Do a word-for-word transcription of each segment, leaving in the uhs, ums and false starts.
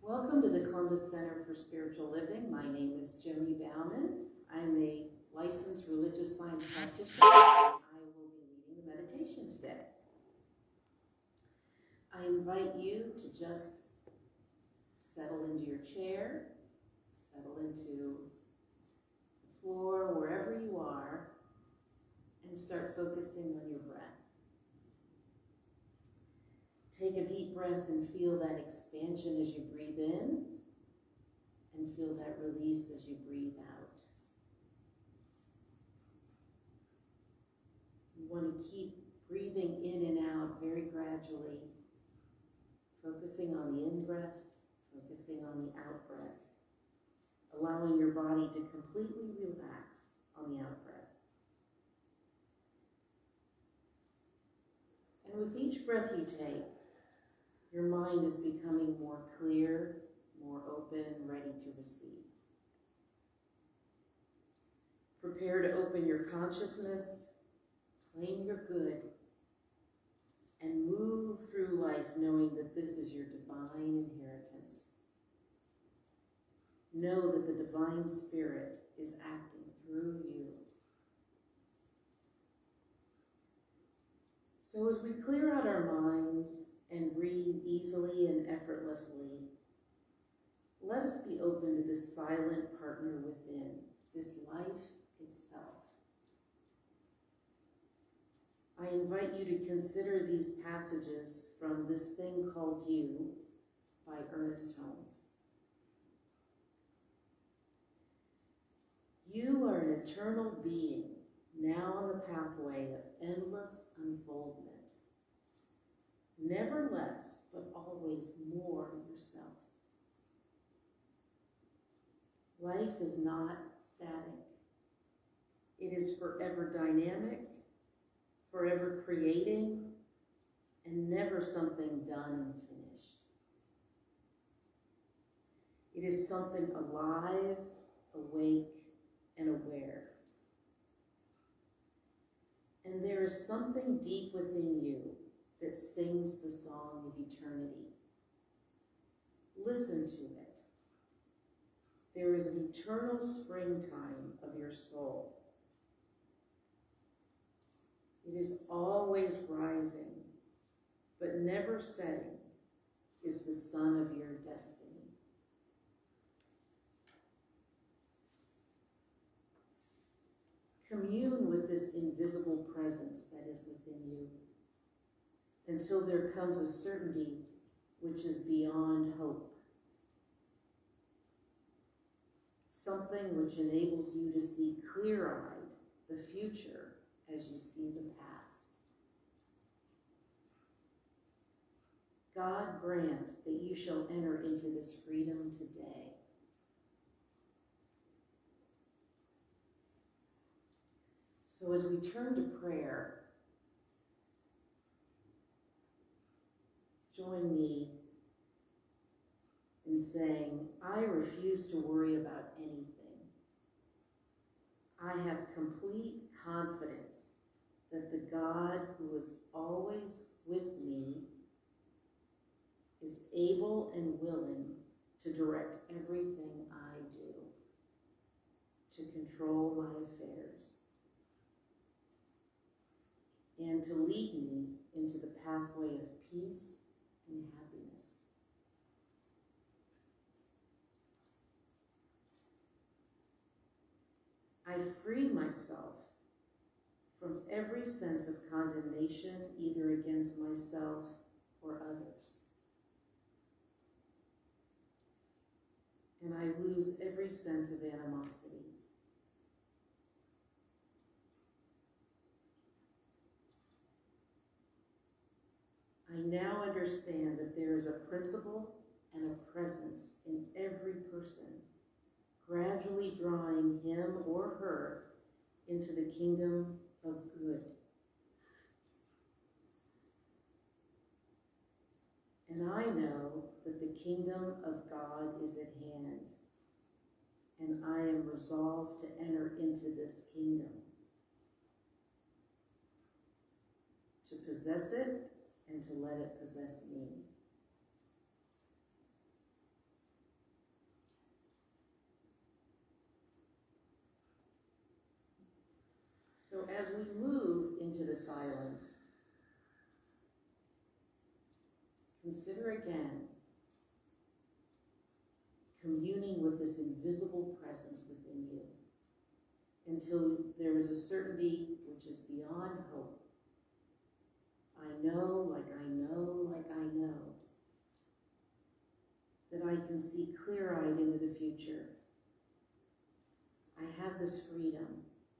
Welcome to the Columbus Center for Spiritual Living. My name is Joni Bauman. I'm a licensed religious science practitioner, and I will be leading the meditation today. I invite you to just settle into your chair, settle into the floor, wherever you are, and start focusing on your breath. Take a deep breath and feel that expansion as you breathe in, and feel that release as you breathe out. You want to keep breathing in and out very gradually, focusing on the in-breath, focusing on the out-breath, allowing your body to completely relax on the out-breath. And with each breath you take, your mind is becoming more clear, more open, ready to receive. Prepare to open your consciousness, claim your good, and move through life knowing that this is your divine inheritance. Know that the divine spirit is acting through you. So as we clear out our minds and breathe easily and effortlessly, let us be open to this silent partner within, this life itself. I invite you to consider these passages from This Thing Called You by Ernest Holmes. You are an eternal being, now on the pathway of endless unfoldment. Never less, but always more yourself. Life is not static. It is forever dynamic, forever creating, and never something done and finished. It is something alive, awake, and aware. And there is something deep within you that sings the song of eternity. Listen to it. There is an eternal springtime of your soul. It is always rising, but never setting, is the sun of your destiny. Commune with this invisible presence that is within you, until there comes a certainty which is beyond hope. Something which enables you to see clear-eyed the future as you see the past. God grant that you shall enter into this freedom today. So as we turn to prayer, join me in saying, I refuse to worry about anything. I have complete confidence that the God who is always with me is able and willing to direct everything I do, to control my affairs, and to lead me into the pathway of peace and happiness. I free myself from every sense of condemnation, either against myself or others. And I lose every sense of animosity. I now understand that there is a principle and a presence in every person, gradually drawing him or her into the kingdom of good. And I know that the kingdom of God is at hand, and I am resolved to enter into this kingdom, to possess it and to let it possess me. So as we move into the silence, consider again communing with this invisible presence within you until there is a certainty which is beyond hope. I know, like I know, like I know, that I can see clear-eyed into the future. I have this freedom.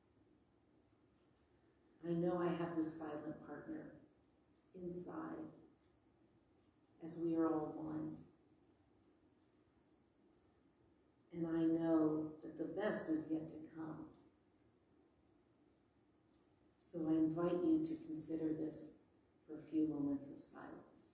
I know I have this silent partner inside as we are all one. And I know that the best is yet to come. So I invite you to consider this for a few moments of silence.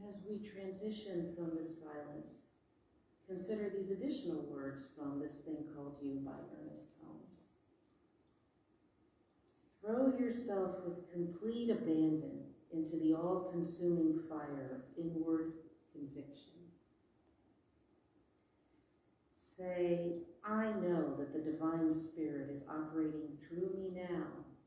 As we transition from this silence, consider these additional words from This Thing Called You by Ernest Holmes. Throw yourself with complete abandon into the all-consuming fire of inward conviction. Say, I know that the divine spirit is operating through me now.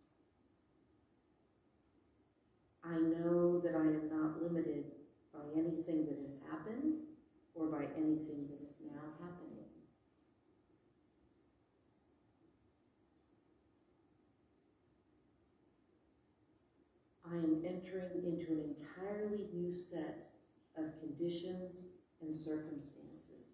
I know that I am not limited by anything that has happened or by anything that is now happening. I am entering into an entirely new set of conditions and circumstances.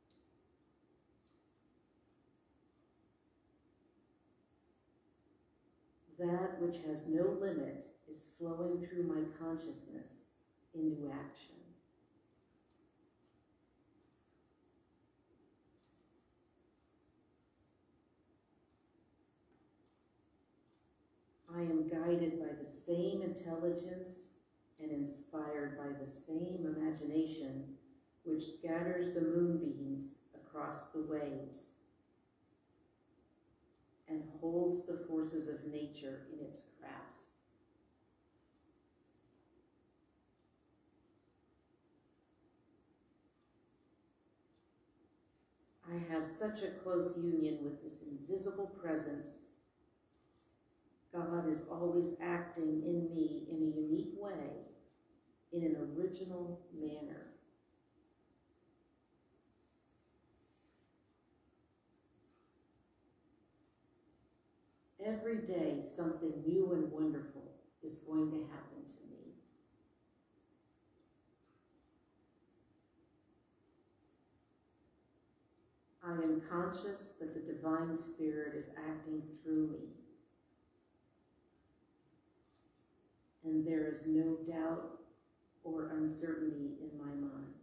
That which has no limit is flowing through my consciousness into action. I am guided by the same intelligence and inspired by the same imagination which scatters the moonbeams across the waves and holds the forces of nature in its grasp. I have such a close union with this invisible presence. God is always acting in me in a unique way, in an original manner. Every day, something new and wonderful is going to happen to me. I am conscious that the divine spirit is acting through me. And there is no doubt or uncertainty in my mind.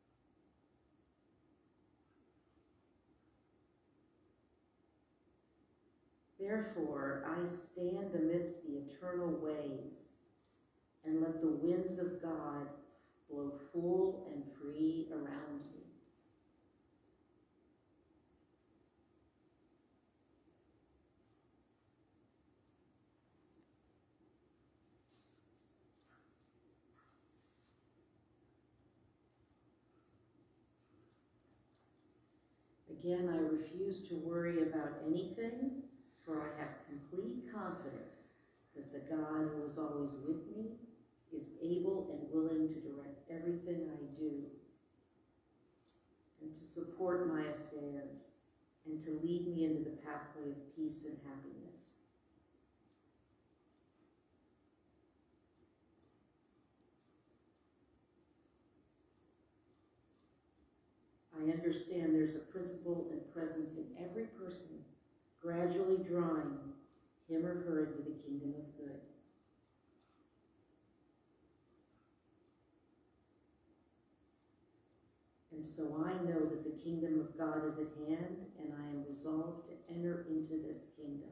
Therefore, I stand amidst the eternal ways and let the winds of God blow full and free around me. Again, I refuse to worry about anything, for I have complete confidence that the God who is always with me is able and willing to direct everything I do and to support my affairs and to lead me into the pathway of peace and happiness. I understand there's a principle and presence in every person, gradually drawing him or her into the kingdom of good. And so I know that the kingdom of God is at hand, and I am resolved to enter into this kingdom.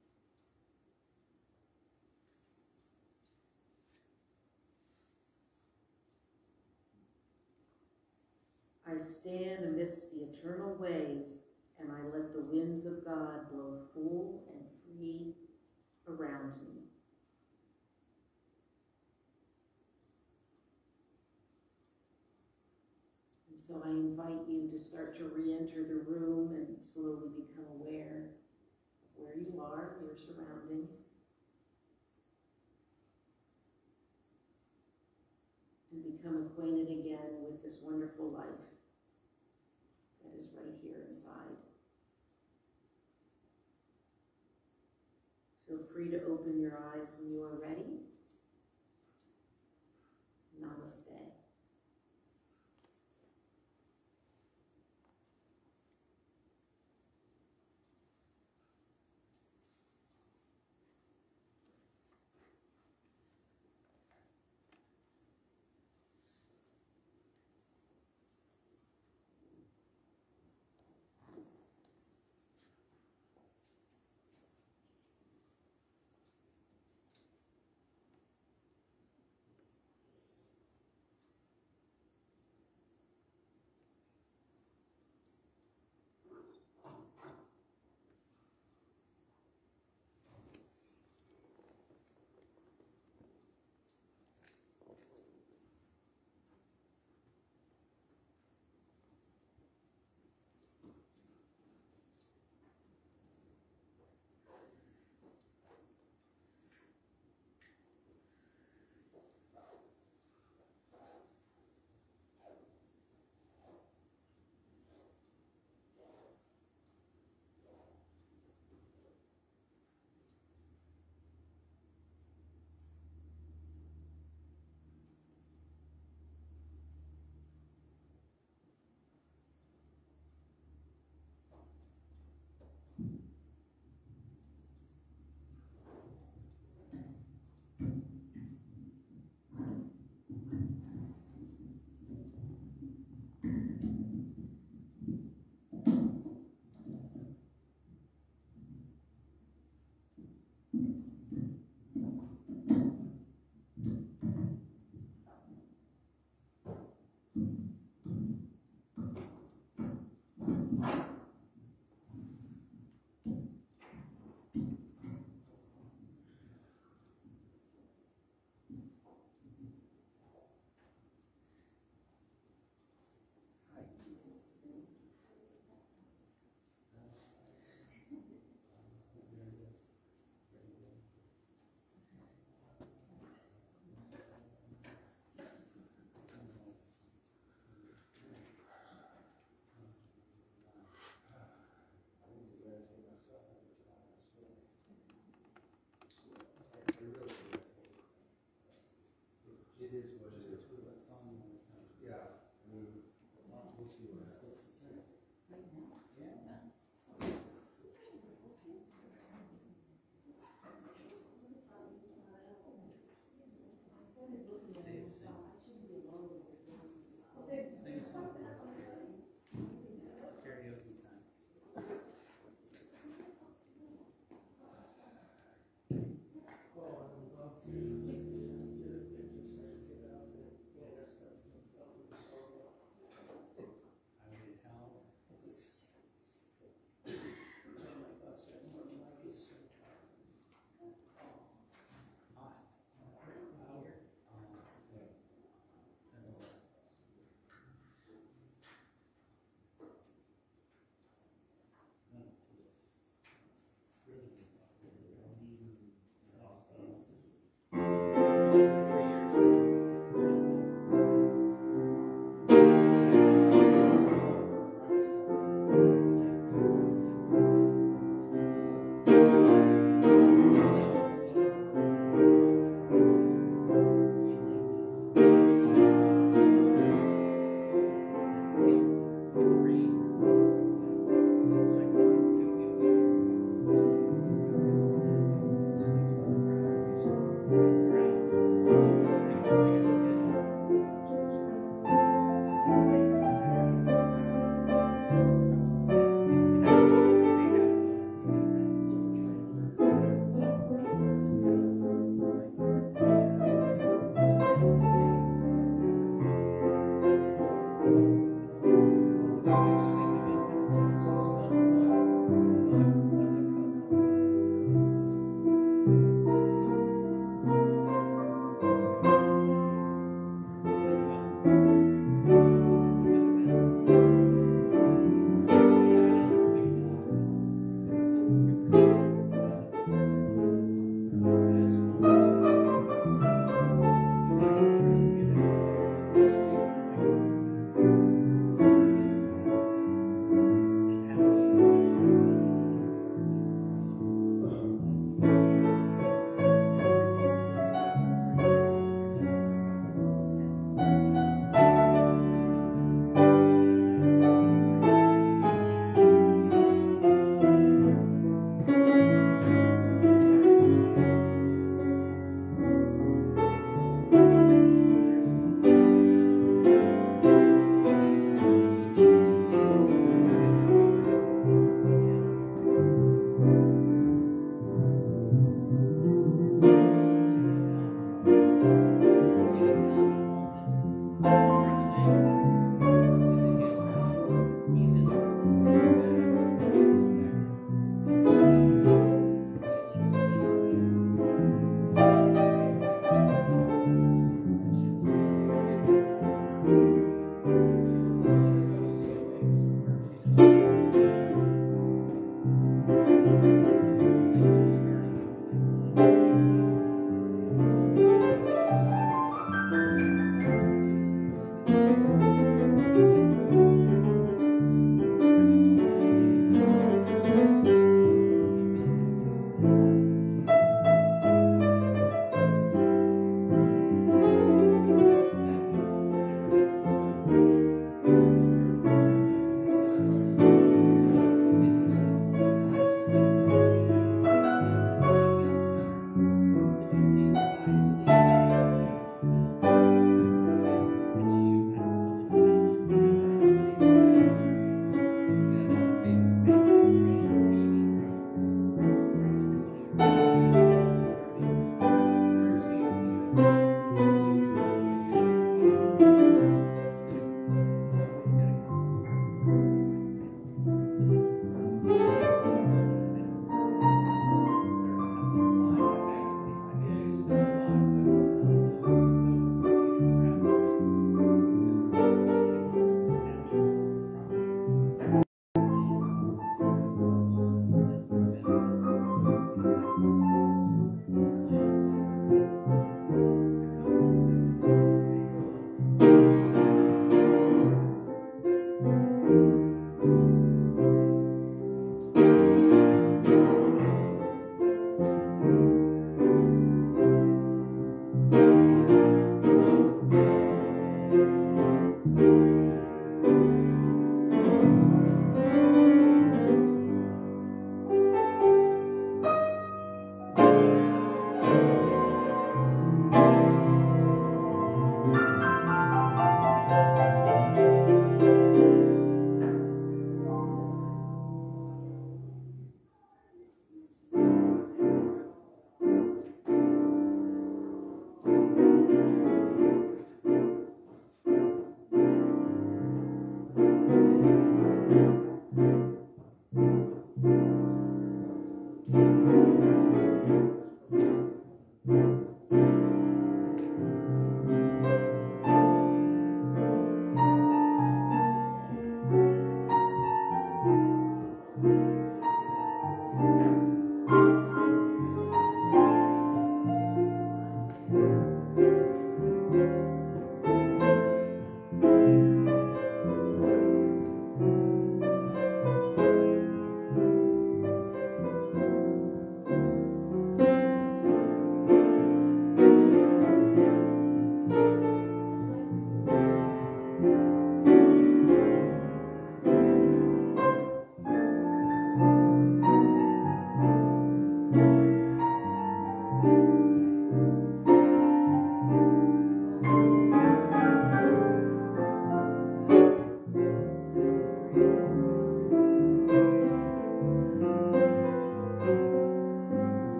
I stand amidst the eternal ways, and I let the winds of God blow full and free around me. And so I invite you to start to re-enter the room and slowly become aware of where you are, your surroundings. And become acquainted again with this wonderful life that is right here inside. Feel free to open your eyes when you are ready. Namaste.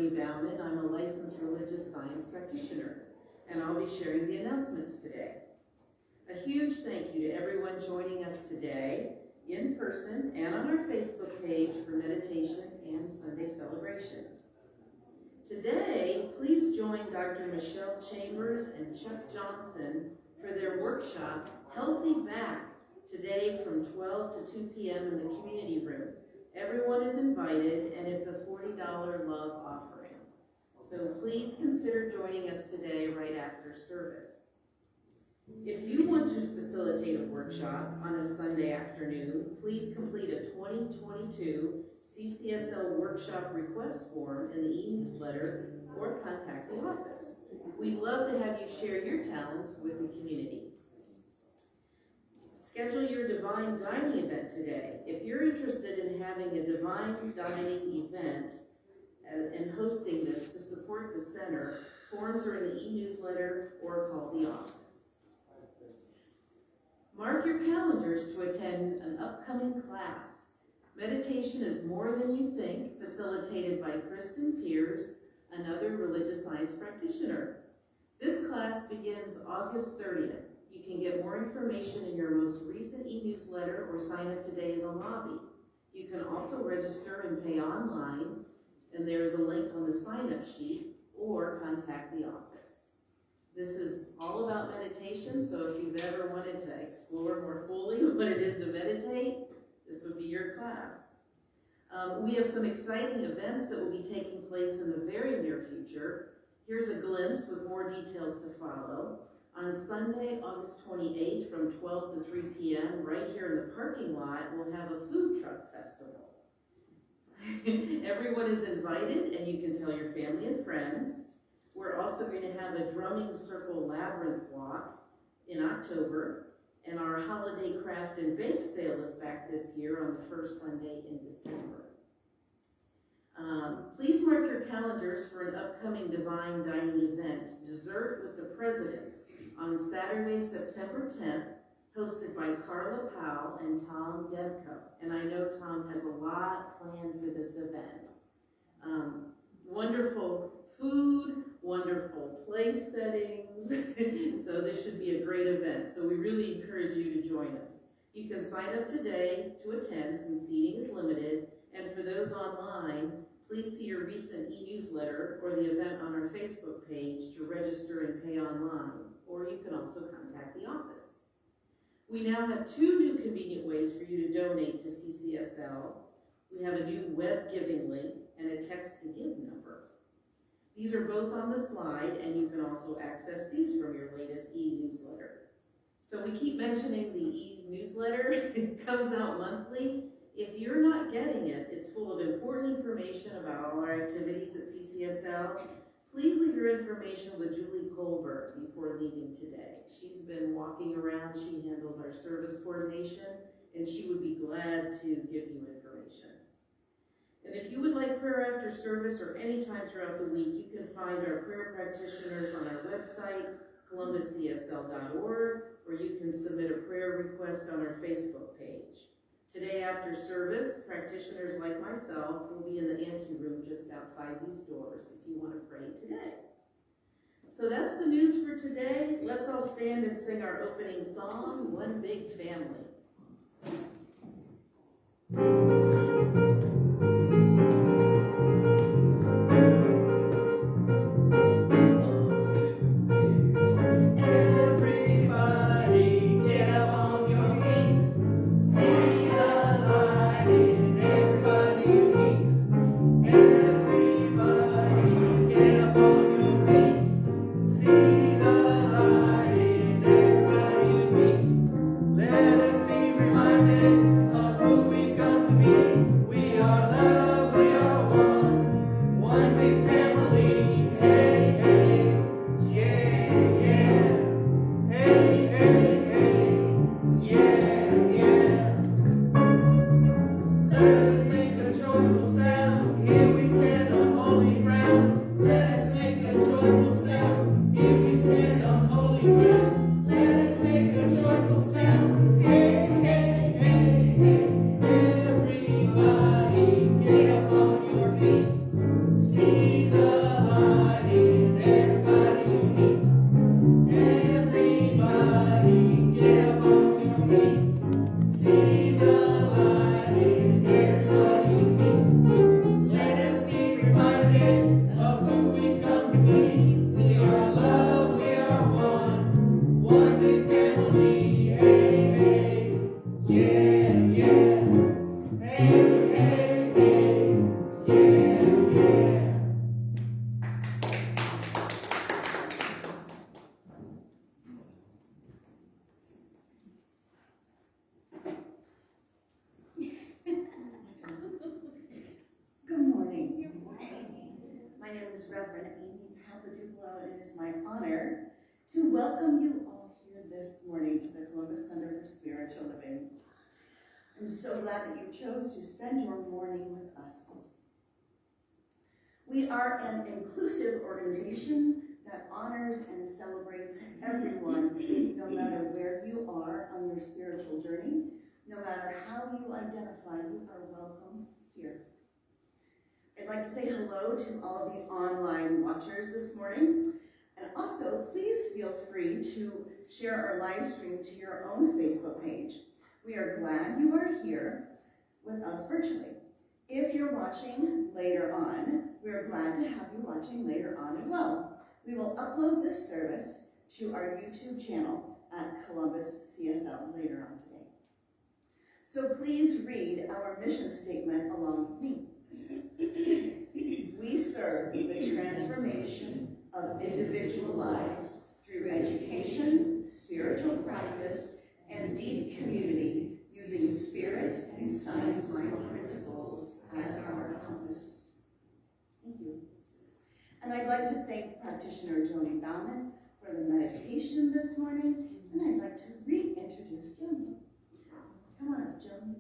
Bauman. I'm a licensed religious science practitioner, and I'll be sharing the announcements today. A huge thank you to everyone joining us today, in person and on our Facebook page for meditation and Sunday celebration. Today, please join Doctor Michelle Chambers and Chuck Johnson for their workshop, Healthy Back, today from twelve to two p m in the community room. Everyone is invited, and it's a forty dollar love offering. So please consider joining us today right after service. If you want to facilitate a workshop on a Sunday afternoon, please complete a twenty twenty-two C C S L workshop request form in the e-newsletter or contact the office. We'd love to have you share your talents with the community. Schedule your Divine Dining event today. If you're interested in having a Divine Dining event and hosting this to support the center, forms are in the e-newsletter or call the office. Mark your calendars to attend an upcoming class. Meditation is more than you think, facilitated by Kristen Pierce, another religious science practitioner. This class begins August thirtieth. You can get more information in your most recent e-newsletter or sign up today in the lobby. You can also register and pay online, and there's a link on the sign-up sheet, or contact the office. This is all about meditation, so if you've ever wanted to explore more fully what it is to meditate, this would be your class. Um, we have some exciting events that will be taking place in the very near future. Here's a glimpse with more details to follow. On Sunday, August twenty-eighth, from twelve to three p m, right here in the parking lot, we'll have a food truck festival. Everyone is invited, and you can tell your family and friends. We're also going to have a drumming circle labyrinth walk in October, and our holiday craft and bake sale is back this year on the first Sunday in December. Um, please mark your calendars for an upcoming Divine Dining event, Dessert with the Presidents, on Saturday, September tenth, hosted by Carla Powell and Tom Demko. And I know Tom has a lot planned for this event. Um, wonderful food, wonderful place settings, so this should be a great event. So we really encourage you to join us. You can sign up today to attend since seating is limited, and for those online, please see your recent e-newsletter or the event on our Facebook page to register and pay online, or you can also contact the office. We now have two new convenient ways for you to donate to C C S L. We have a new web giving link and a text to give number. These are both on the slide, and you can also access these from your latest e-newsletter. So we keep mentioning the e-newsletter. It comes out monthly. If you're not getting it, it's full of important information about all our activities at C C S L. Please leave your information with Julie Colbert before leaving today. She's been walking around. She handles our service coordination, and she would be glad to give you information. And if you would like prayer after service or any time throughout the week, you can find our prayer practitioners on our website, columbus c s l dot org, or you can submit a prayer request on our Facebook page. Today after service, practitioners like myself will be in the anteroom just outside these doors if you want to pray today. So that's the news for today. Let's all stand and sing our opening song, One Big Family. Let us be reminded of who we've come to be. to welcome you all here this morning to the Columbus Center for Spiritual Living. I'm so glad that you chose to spend your morning with us. We are an inclusive organization that honors and celebrates everyone, no matter where you are on your spiritual journey, no matter how you identify, you are welcome here. I'd like to say hello to all of the online watchers this morning. And also, please feel free to share our live stream to your own Facebook page. We are glad you are here with us virtually. If you're watching later on, we are glad to have you watching later on as well. We will upload this service to our YouTube channel at Columbus C S L later on today. So please read our mission statement along with me. We serve the transformation of individual lives through education, spiritual practice, and deep community using spirit and science-minded principles as our compass. Thank you. And I'd like to thank practitioner Joni Bauman for the meditation this morning, and I'd like to reintroduce Joni. Come on up, Joni.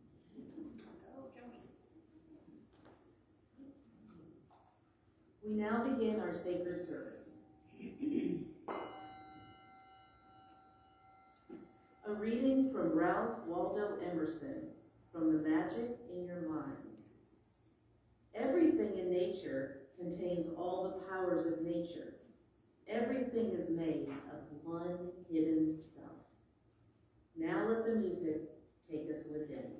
We now begin our sacred service. A reading from Ralph Waldo Emerson from The Magic in Your Mind. Everything in nature contains all the powers of nature. Everything is made of one hidden stuff. Now let the music take us within.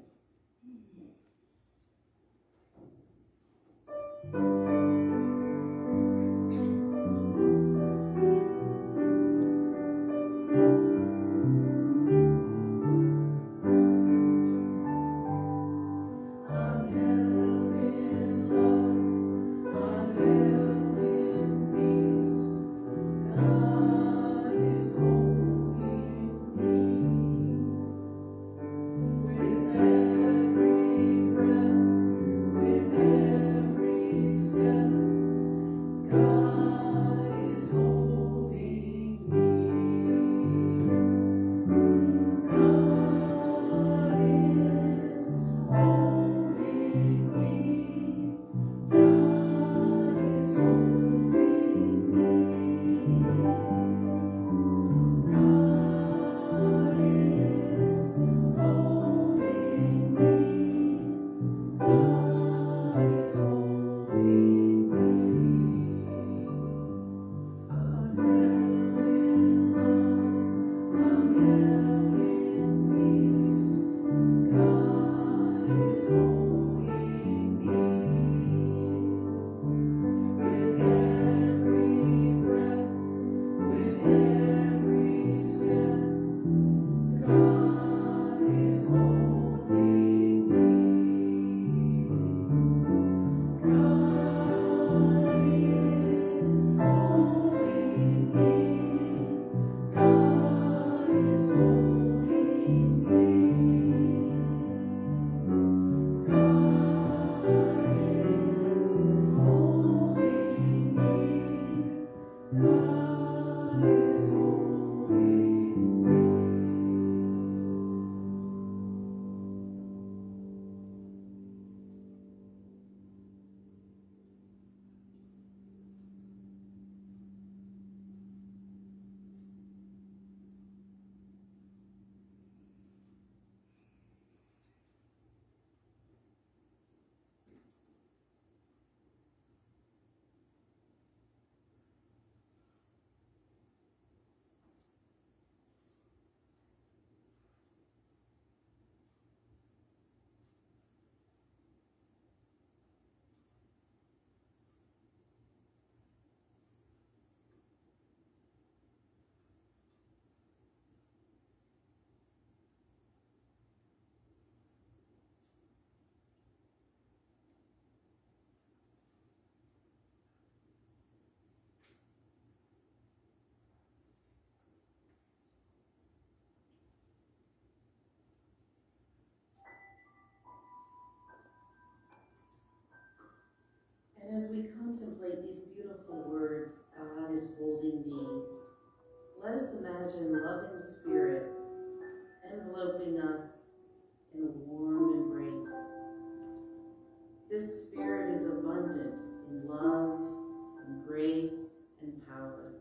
And as we contemplate these beautiful words, God is holding me, let us imagine loving spirit enveloping us in a warm embrace. This spirit is abundant in love and grace and power.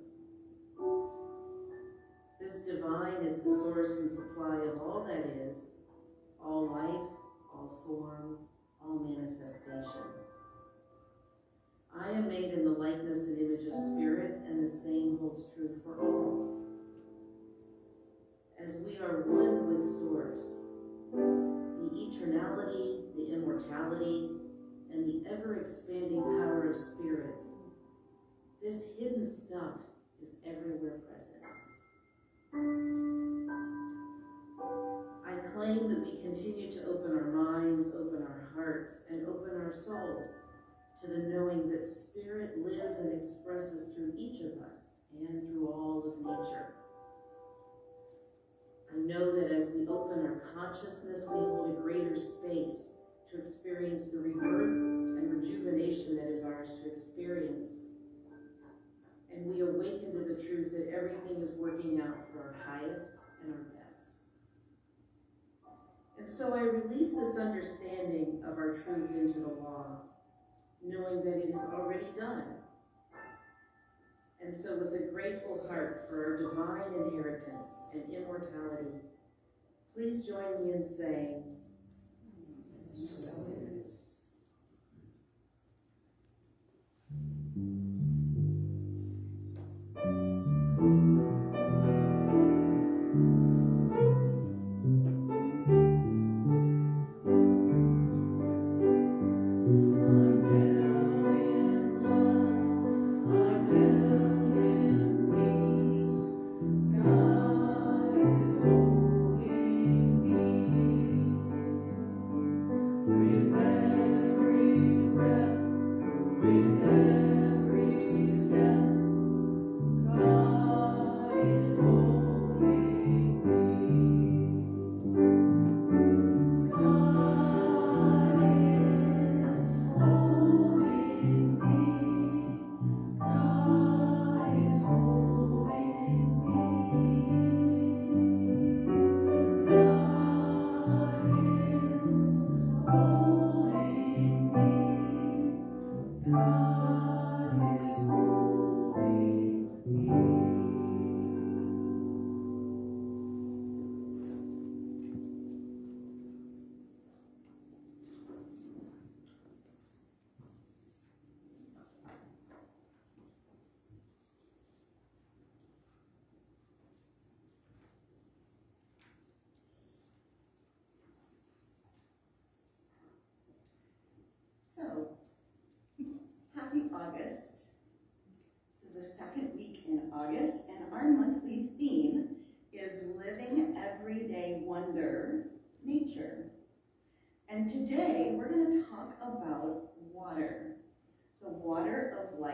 This divine is the source and supply of all that is, all life, all form, all manifestation. I am made in the likeness and image of spirit, and the same holds true for all. As we are one with source, the eternality, the immortality, and the ever-expanding power of spirit, this hidden stuff is everywhere present. I claim that we continue to open our minds, open our hearts, and open our souls to the knowing that spirit lives and expresses through each of us and through all of nature. I know that as we open our consciousness, we hold a greater space to experience the rebirth and rejuvenation that is ours to experience. And we awaken to the truth that everything is working out for our highest and our best. And so I release this understanding of our truth into the law, knowing that it is already done. And so with a grateful heart for our divine inheritance and immortality, please join me in saying, so it is. So, happy August. This is the second week in August, and our monthly theme is Living Everyday Wonder, Nature. And today we're going to talk about water, the water of life.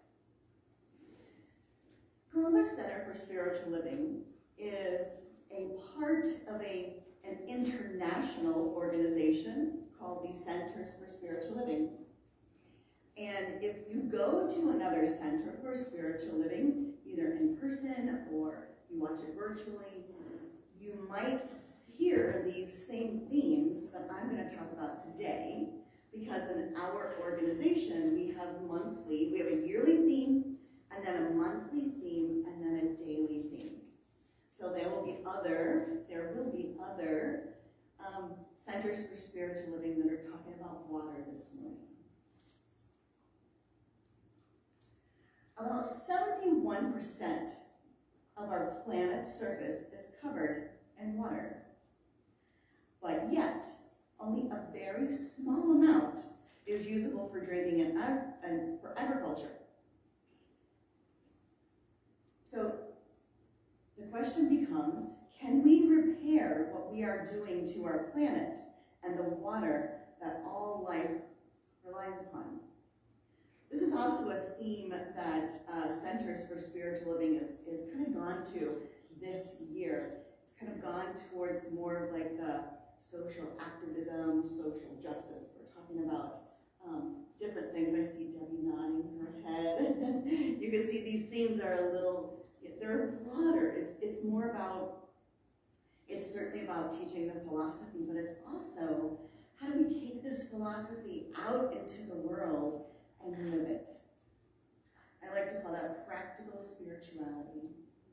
Columbus Center for Spiritual Living is a part of a, an international organization called the Centers for Spiritual Living. And if you go to another Center for Spiritual Living, either in person or you watch it virtually, you might hear these same themes that I'm going to talk about today, because in our organization we have monthly, we have a yearly theme, and then a monthly theme, and then a daily theme. So there will be other, there will be other um, Centers for Spiritual Living that are talking about water this morning. About seventy-one percent of our planet's surface is covered in water. But yet, only a very small amount is usable for drinking and, and for agriculture. So the question becomes, can we repair what we are doing to our planet and the water that all life relies upon? This is also a theme that uh, Centers for Spiritual Living is, is kind of gone to this year. It's kind of gone towards more of like the social activism, social justice. We're talking about um, different things. I see Debbie nodding her head. You can see these themes are a little, they're broader. It's, it's more about, it's certainly about teaching the philosophy, but it's also, how do we take this philosophy out into the world and live it? I like to call that practical spirituality.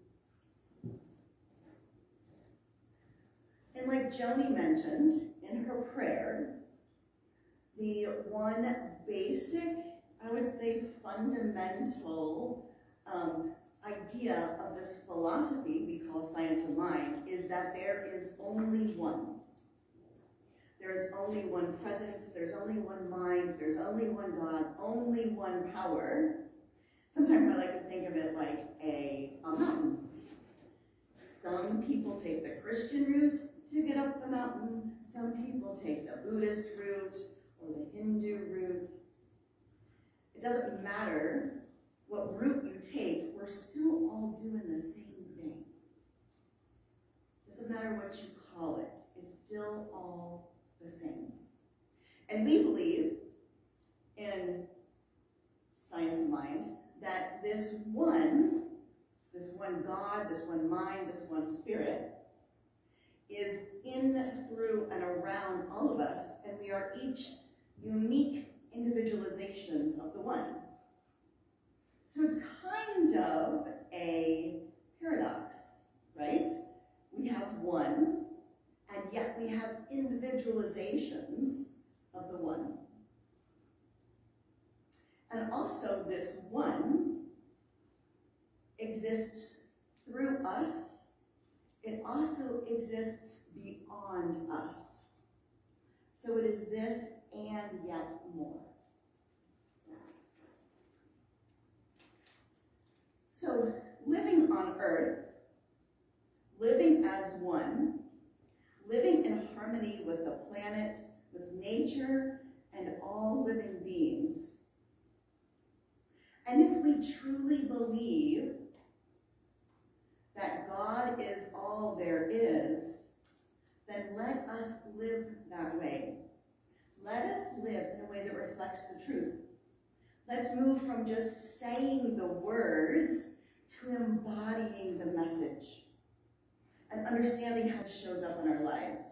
And like Joni mentioned in her prayer, the one basic, I would say fundamental um, idea of this philosophy we call science of mind is that there is only one. There is only one presence, there's only one mind, there's only one God, only one power. Sometimes I like to think of it like a, a mountain. Some people take the Christian route to get up the mountain. Some people take the Buddhist route or the Hindu route. It doesn't matter what route you take, we're still all doing the same thing. It doesn't matter what you call it, it's still all the same. And we believe in science of mind that this one, this one God, this one mind, this one spirit, is in, through, and around all of us, and we are each unique individualizations of the one. So it's kind of a paradox, right? We have one, and yet we have individualizations of the one. And also this one exists through us. It also exists beyond us. So it is this and yet more. So living on earth, living as one, living in harmony with the planet, with nature, and all living beings. And if we truly believe that God is all there is, then let us live that way. Let us live in a way that reflects the truth. Let's move from just saying the words to embodying the message and understanding how it shows up in our lives.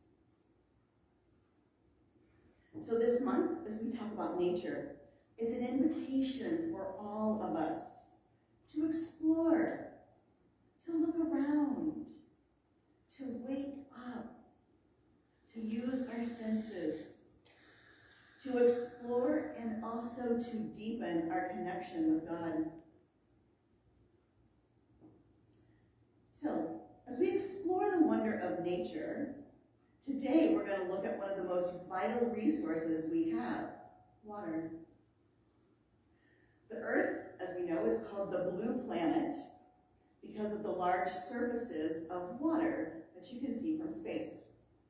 So this month, as we talk about nature, it's an invitation for all of us to explore, to look around, to wake up, to use our senses, to explore and also to deepen our connection with God. So, as we explore the wonder of nature, today we're going to look at one of the most vital resources we have, water. The Earth, as we know, is called the blue planet because of the large surfaces of water that you can see from space.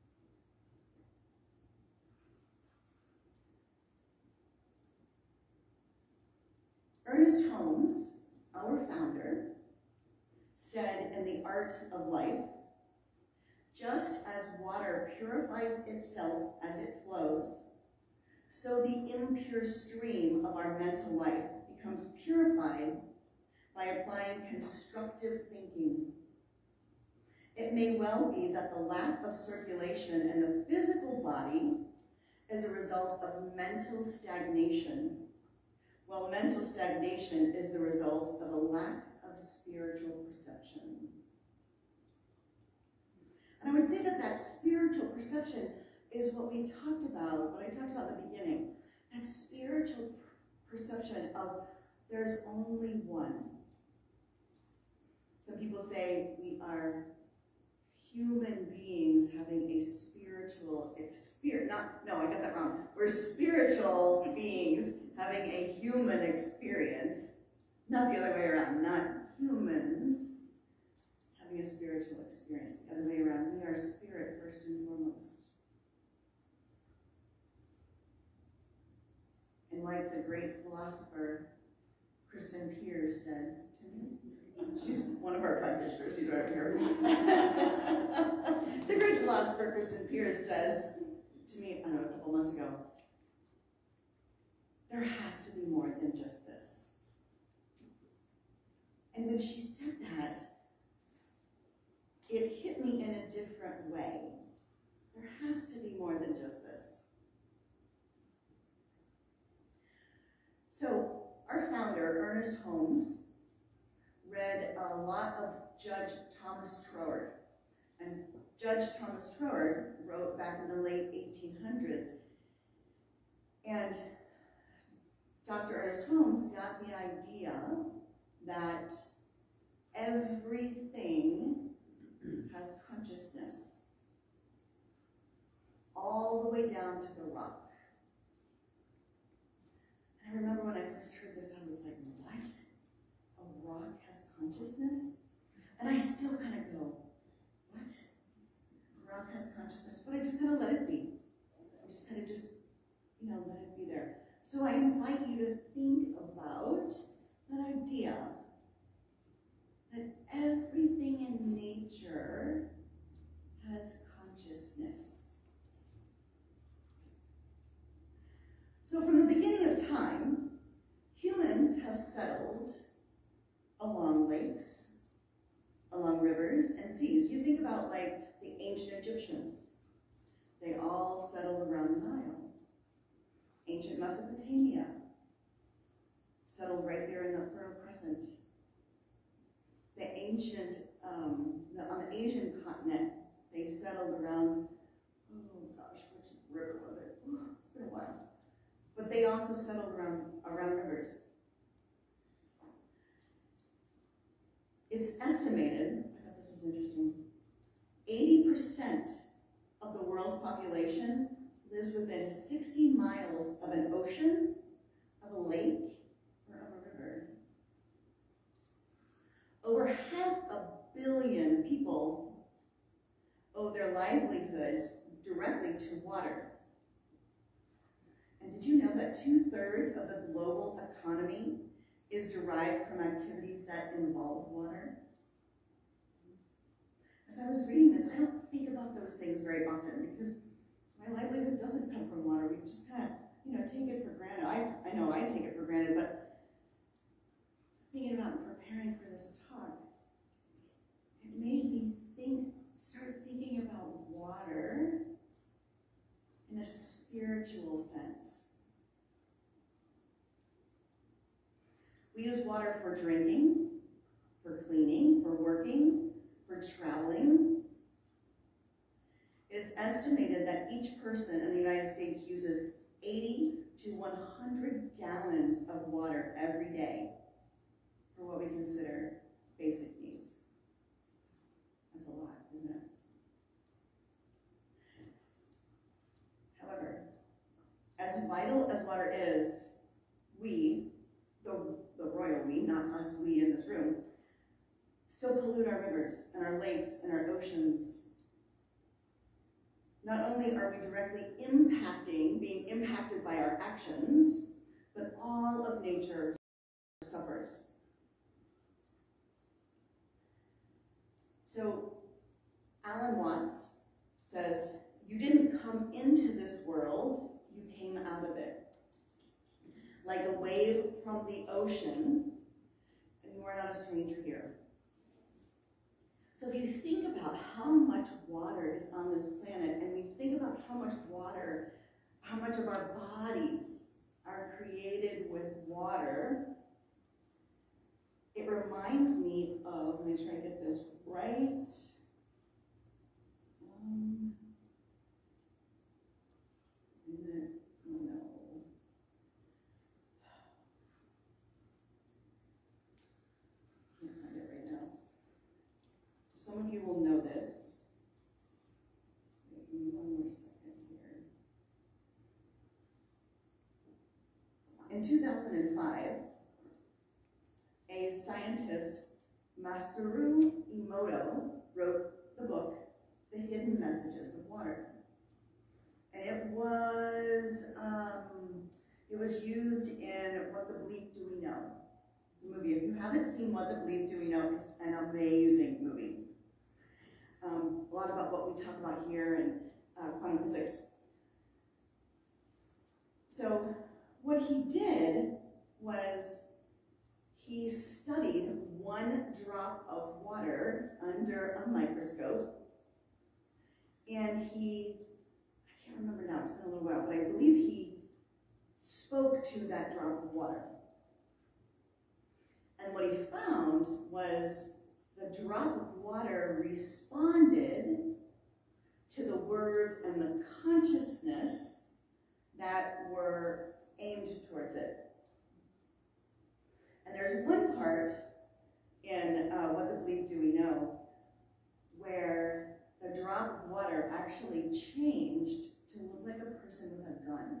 Ernest Holmes, our founder, said in The Art of Life, just as water purifies itself as it flows, so the impure stream of our mental life becomes purified by applying constructive thinking. It may well be that the lack of circulation in the physical body is a result of mental stagnation, while mental stagnation is the result of a lack of spiritual perception. And I would say that that spiritual perception is what we talked about, what I talked about at the beginning, that spiritual perception of there's only one. Some people say we are human beings having a spiritual experience. Not, no, I got that wrong. We're spiritual beings having a human experience. Not the other way around, not humans having a spiritual experience. The other way around, we are spirit first and foremost. And like the great philosopher Kristen Pierce said to me, she's one of our practitioners, she's right here. The great philosopher Kristen Pierce says to me, I don't know, a couple months ago, there has to be more than just this. And when she said that, it hit me in a different way. There has to be more than just this. So our founder, Ernest Holmes, read a lot of Judge Thomas Troward. And Judge Thomas Troward wrote back in the late eighteen hundreds. And Doctor Ernest Holmes got the idea that everything has consciousness, all the way down to the rock. And I remember when I first heard this, I was like, what? A rock has consciousness? And I still kind of go, what? A rock has consciousness? But I just kind of let it be. I just kind of just, you know, let it be there. So I invite you to think about that idea that everything in nature has consciousness. So from the beginning of time, humans have settled along lakes, along rivers and seas. You think about like the ancient Egyptians. They all settled around the Nile. Ancient Mesopotamia settled right there in the Fertile Crescent. The ancient, um, the, on the Asian continent, they settled around, oh gosh, which river was it? Oh, it's been a while. But they also settled around, around rivers. It's estimated, I thought this was interesting, eighty percent of the world's population lives within sixty miles of an ocean, of a lake, or of a river. Over half a billion people owe their livelihoods directly to water. And did you know that two-thirds of the global economy is derived from activities that involve water? As I was reading this, I don't think about those things very often because my livelihood doesn't come from water. We just kind of, you know, take it for granted. I, I know I take it for granted, but thinking about and preparing for this talk, it made me think, start thinking about water in a spiritual sense. We use water for drinking, for cleaning, for working, for traveling. It is estimated that each person in the United States uses eighty to one hundred gallons of water every day for what we consider basic needs. That's a lot, isn't it? However, as vital as water is, we, the, the royal we, not us we in this room, still pollute our rivers and our lakes and our oceans. Not only are we directly impacting, being impacted by our actions, but all of nature suffers. So Alan Watts says, you didn't come into this world, you came out of it. Like a wave from the ocean, and you are not a stranger here. So if you think about how much water is on this planet, and we think about how much water, how much of our bodies are created with water, it reminds me of, let me try to get this right. Um, oh no. Can't find it right now. Some of you will know this. Wait, give me one more second here. In two thousand five, a scientist, Masaru Emoto, wrote the book, The Hidden Messages of Water. And it was, um, it was used in What the Bleep Do We Know? The movie. If you haven't seen What the Bleep Do We Know, it's an amazing movie. Um, a lot about what we talk about here in uh, quantum physics. So what he did was he studied one drop of water under a microscope, and he, I can't remember now, it's been a little while, but I believe he spoke to that drop of water. And what he found was the drop of water responded to the words and the consciousness that were aimed towards it. And there's one part in uh, What the Bleep Do We Know where the drop of water actually changed to look like a person with a gun.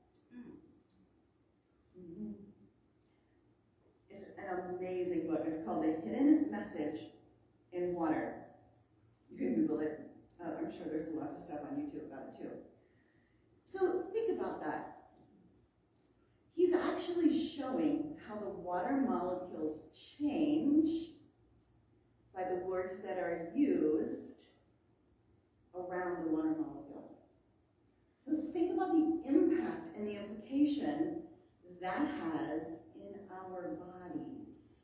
Mm-hmm. It's an amazing book. It's called The Hidden Message in Water. You can Google it. Uh, I'm sure there's lots of stuff on YouTube about it too. So think about that. He's actually showing how the water molecules change by the words that are used around the water molecule. So think about the impact and the implication that has in our bodies.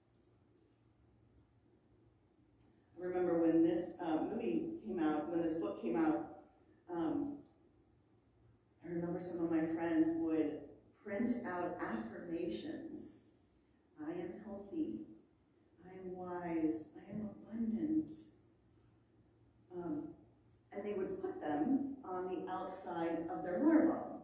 I remember when this uh, movie came out, when this book came out, um, I remember some of my friends would print out affirmations. I am healthy. I am wise. I am abundant. Um, and they would put them on the outside of their water bottle.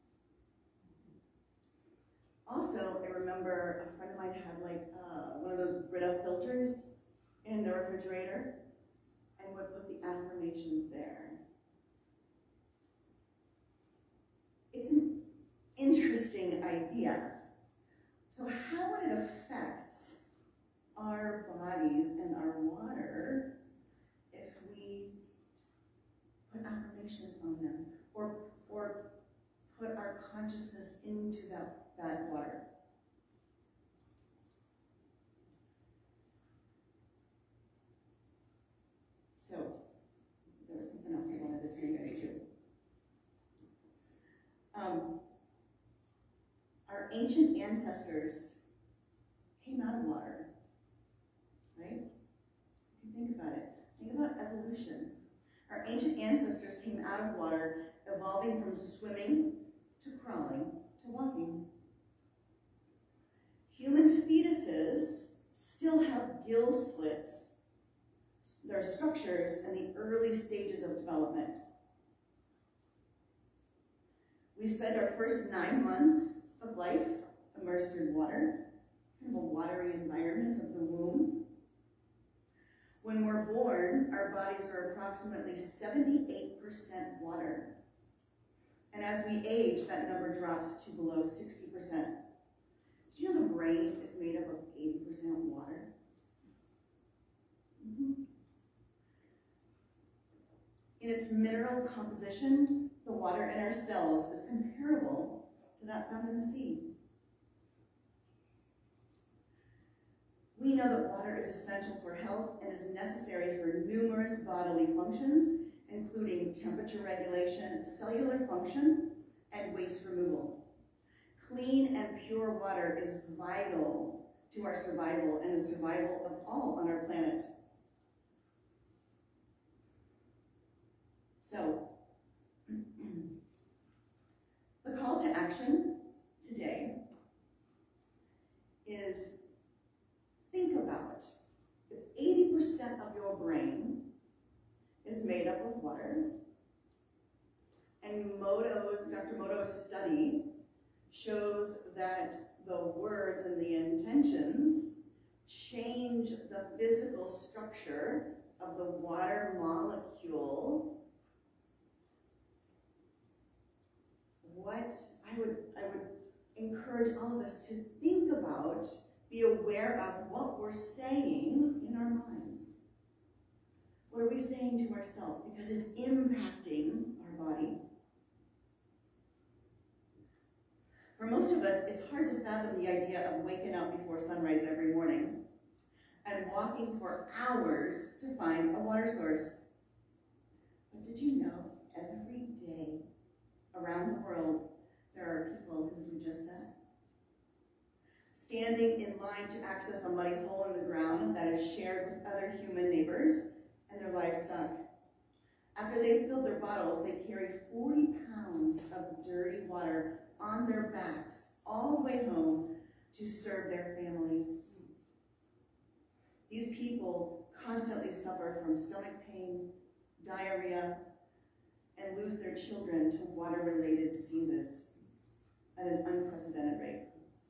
Also, I remember a friend of mine had like uh, one of those Brita filters in the refrigerator and would put the affirmations there. It's an interesting idea. So how would it affect our bodies and our water if we put affirmations on them or, or put our consciousness into that, that water? So there was something else I wanted to tell you guys too. Um, our ancient ancestors came out of water, right? If you think about it, think about evolution. Our ancient ancestors came out of water, evolving from swimming to crawling to walking. Human fetuses still have gill slits, their structures, in the early stages of development. We spend our first nine months of life immersed in water, kind of a watery environment of the womb. When we're born, our bodies are approximately seventy-eight percent water. And as we age, that number drops to below sixty percent. Did you know the brain is made up of eighty percent water? Mm-hmm. In its mineral composition, the water in our cells is comparable to that found in the sea. We know that water is essential for health and is necessary for numerous bodily functions, including temperature regulation, cellular function, and waste removal. Clean and pure water is vital to our survival and the survival of all on our planet. So, the call to action today is think about if eighty percent of your brain is made up of water, and Moto's, Doctor Moto's study shows that the words and the intentions change the physical structure of the water molecule. What I would, I would encourage all of us to think about, be aware of what we're saying in our minds. What are we saying to ourselves? Because it's impacting our body. For most of us, it's hard to fathom the idea of waking up before sunrise every morning and walking for hours to find a water source. But did you know every day around the world there are people who do just that? standing in line to access a muddy hole in the ground that is shared with other human neighbors and their livestock. After they filled their bottles, they carried forty pounds of dirty water on their backs all the way home to serve their families. These people constantly suffer from stomach pain, diarrhea, and lose their children to water-related diseases at an unprecedented rate.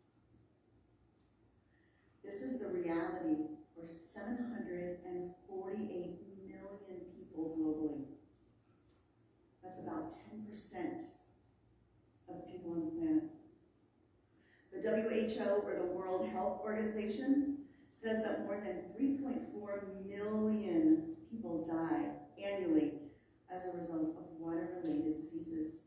This is the reality for seven hundred forty-eight million people globally. That's about ten percent of the people on the planet. The W H O, or the World Health Organization, says that more than three point four million people die annually as a result of water-related diseases.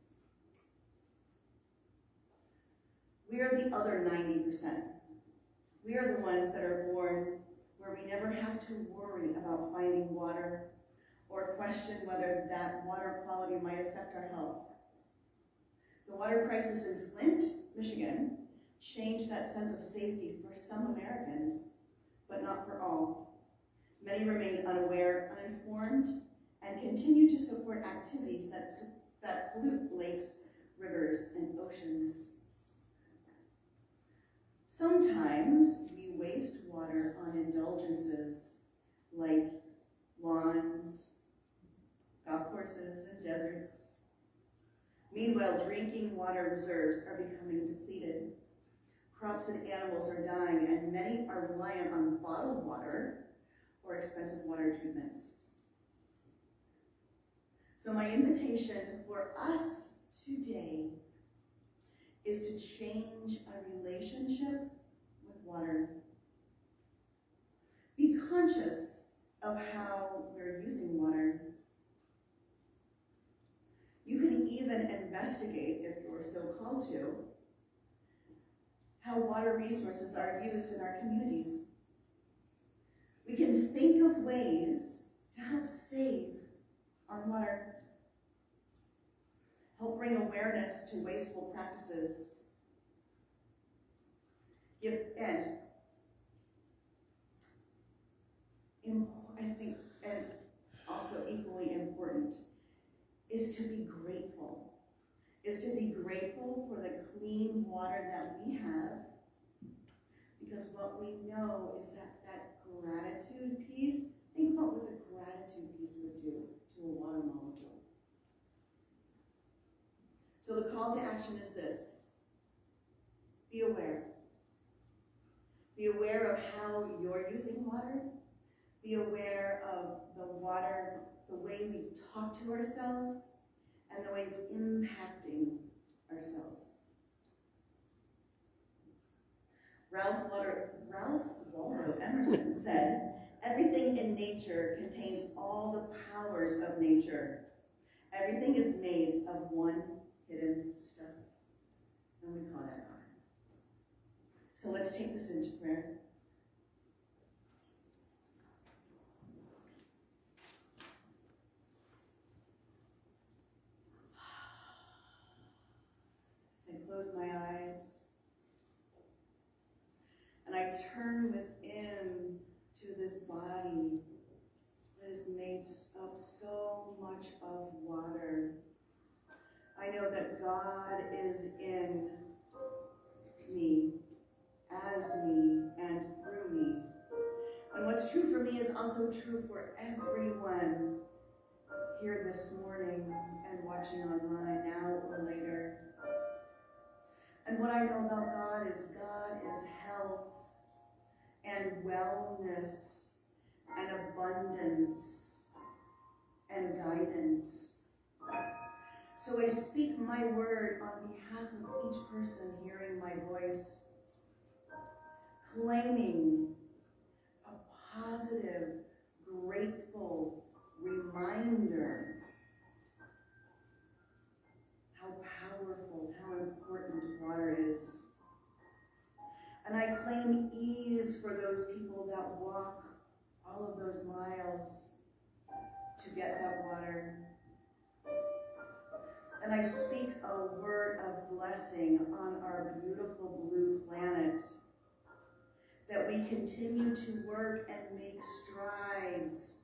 We are the other ninety percent. We are the ones that are born where we never have to worry about finding water or question whether that water quality might affect our health. The water crisis in Flint, Michigan, changed that sense of safety for some Americans, but not for all. Many remain unaware, uninformed, and continue to support activities that, that pollute lakes, rivers, and oceans. Sometimes we waste water on indulgences like lawns, golf courses, and deserts. Meanwhile, drinking water reserves are becoming depleted. Crops and animals are dying, and many are reliant on bottled water or expensive water treatments. So my invitation for us today is to change our relationship with water. Be conscious of how we're using water. You can even investigate, if you're so called to, how water resources are used in our communities. We can think of ways to help save our water, help bring awareness to wasteful practices, give, and I think, and also equally important, is to be grateful, is to be grateful for the clean water that we have, because what we know is that that gratitude piece, think about what the gratitude piece would do to a water molecule. So the call to action is this: be aware. Be aware of how you're using water. Be aware of the water, the way we talk to ourselves, and the way it's impacting ourselves. Ralph, Water, Ralph Waldo Emerson said, "Everything in nature contains all the powers of nature. Everything is made of one hidden stuff." And we call that honor. So let's take this into prayer. As I close my eyes and I turn within to this body that is made up so much of water, I know that God is in me, as me, and through me. And what's true for me is also true for everyone here this morning and watching online now or later. And what I know about God is God is health and wellness and abundance and guidance. So I speak my word on behalf of each person hearing my voice, claiming a positive, grateful reminder how powerful, how important water is. And I claim ease for those people that walk all of those miles to get that water. And I speak a word of blessing on our beautiful blue planet that we continue to work and make strides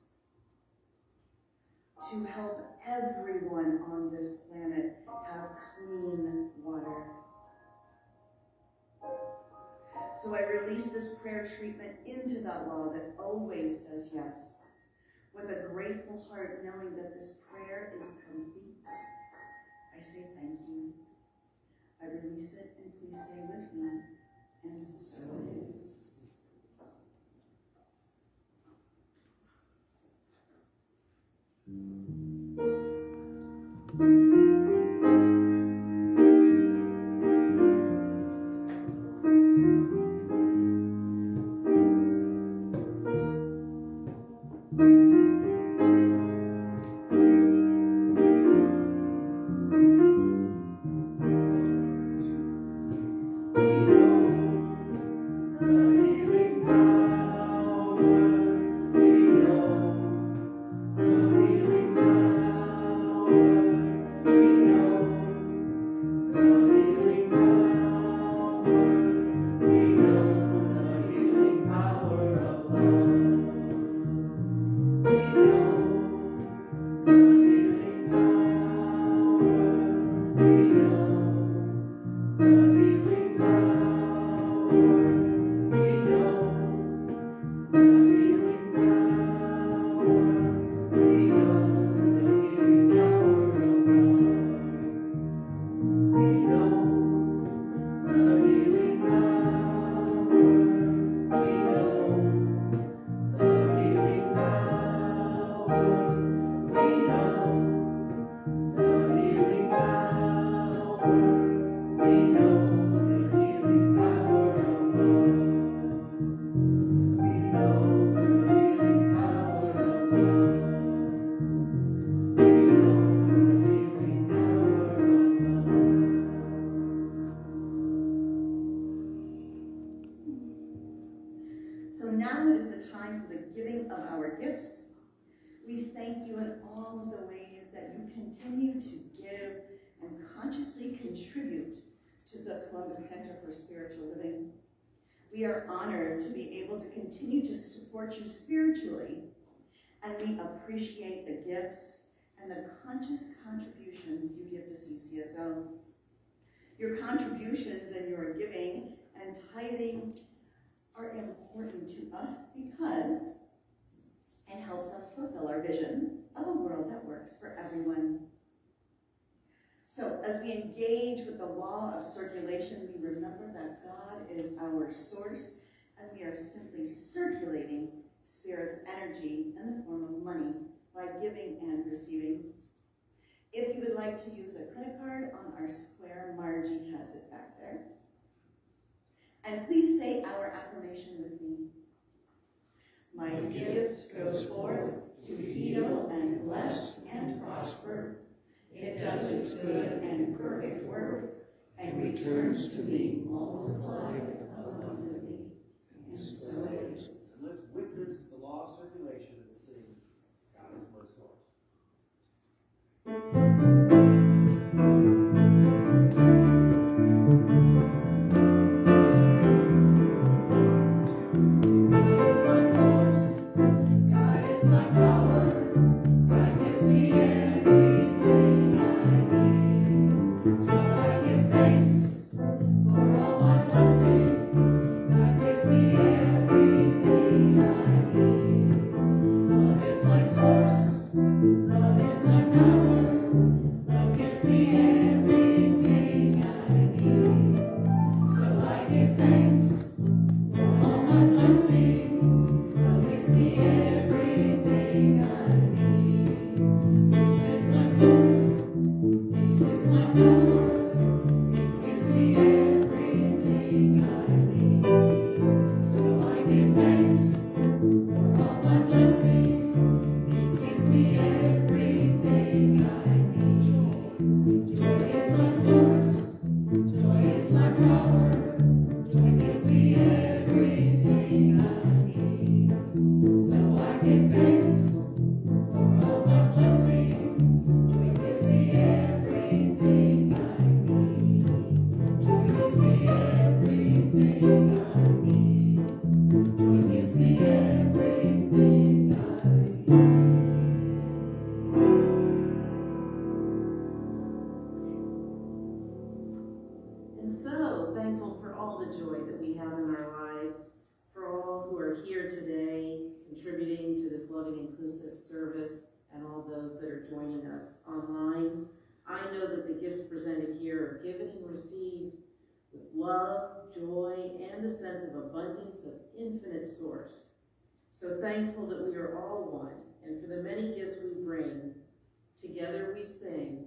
to help everyone on this planet have clean water. So I release this prayer treatment into that law that always says yes, with a grateful heart, knowing that this prayer is complete. I say thank you. I release it, and please say with me, and so it is. So now it is the time for the giving of our gifts. We thank you in all of the ways that you continue to give and consciously contribute to the Columbus Center for Spiritual Living. We are honored to be able to continue to support you spiritually, and we appreciate the gifts and the conscious contributions you give to C C S L. Your contributions and your giving and tithing are important to us because it helps us fulfill our vision of a world that works for everyone. So as we engage with the law of circulation, we remember that God is our source, and we are simply circulating Spirit's energy in the form of money by giving and receiving. If you would like to use a credit card on our square, Margie has it back there. And please say our affirmation with me. My gift goes forth to heal and bless and prosper. It does its good and perfect work and returns to me multiplied abundantly. And so it is. Let's witness the law of circulation and sing God is my source. Everything I need. those that are joining us online. I know that the gifts presented here are given and received with love, joy, and a sense of abundance of infinite source. So thankful that we are all one, and for the many gifts we bring, together we sing.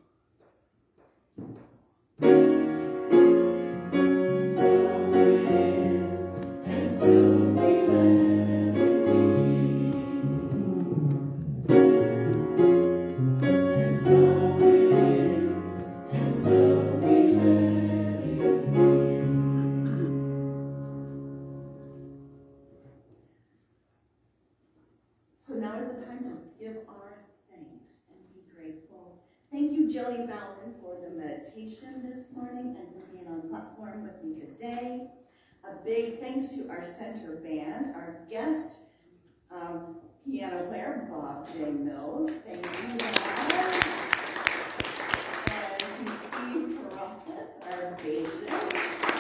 So now is the time to give our thanks and be grateful. Thank you, Joni Bauman, for the meditation this morning and for being on platform with me today. A big thanks to our center band, our guest um, piano player, Bob J. Mills. Thank you, Bob. And to Steve Carafas, our bassist.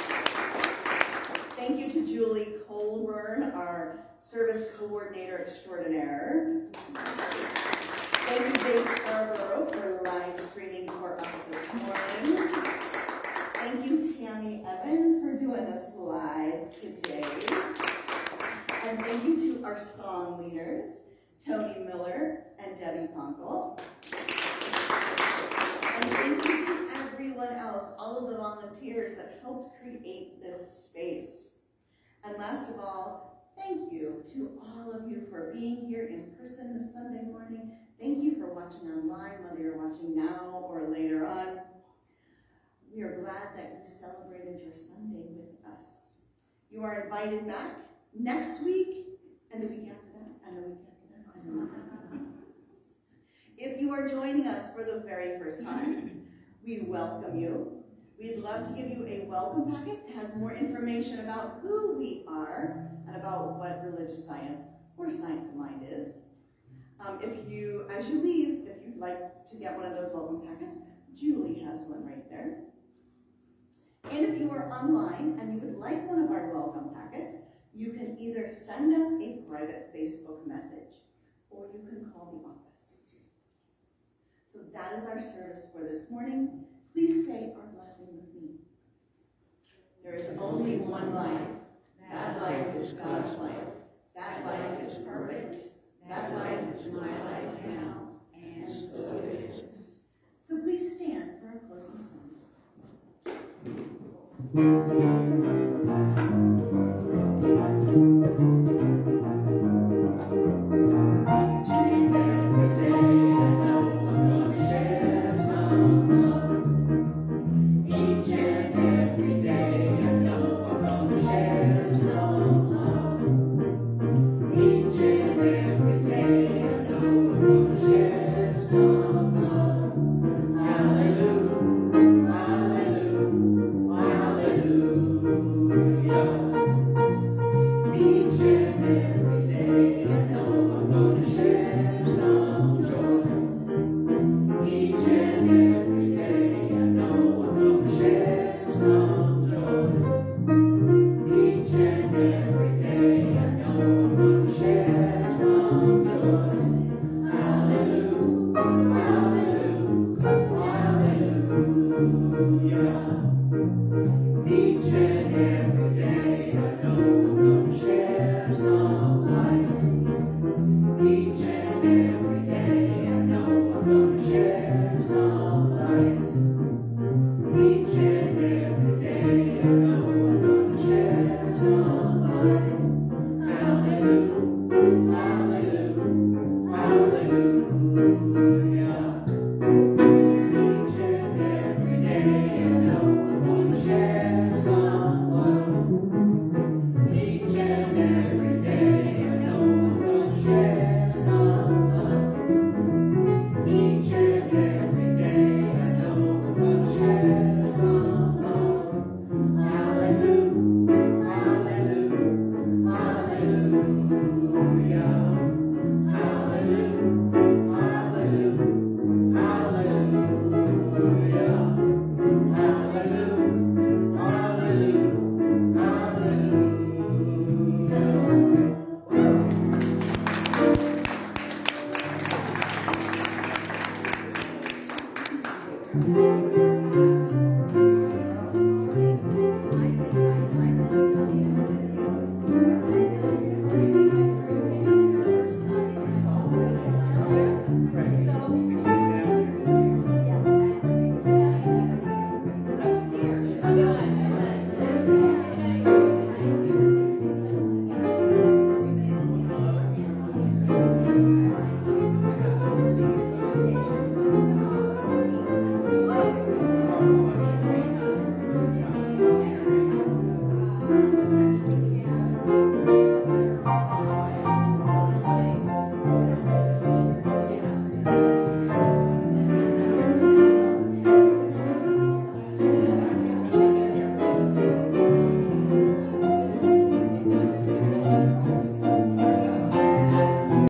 Thank you to Julie Colburn, our service coordinator extraordinaire. Thank you, Dave Scarborough, for live streaming for us this morning. Thank you, Tammy Evans, for doing the slides today. And thank you to our song leaders, Tony Miller and Debbie Ponkel. And thank you to everyone else, all of the volunteers that helped create this space. And last of all, thank you to all of you for being here in person this Sunday morning. Thank you for watching online, whether you're watching now or later on. We are glad that you celebrated your Sunday with us. You are invited back next week, and the week after that, and the week after that, and the week after that. If you are joining us for the very first time, we welcome you. We'd love to give you a welcome packet that has more information about who we are and about what religious science or science of mind is. Um, if you, as you leave, if you'd like to get one of those welcome packets, Julie has one right there. And if you are online and you would like one of our welcome packets, you can either send us a private Facebook message or you can call the office. So that is our service for this morning. Please say our blessing with me. There is only one life. That life is God's life. That life is perfect. That life is my life now, and so it is. So please stand for our closing Hallelujah. So